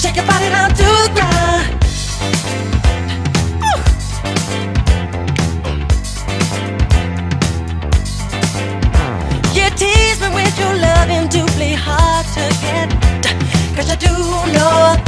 Shake your body down to the ground. You tease me with your loving, doubly hard to get, 'cause I do know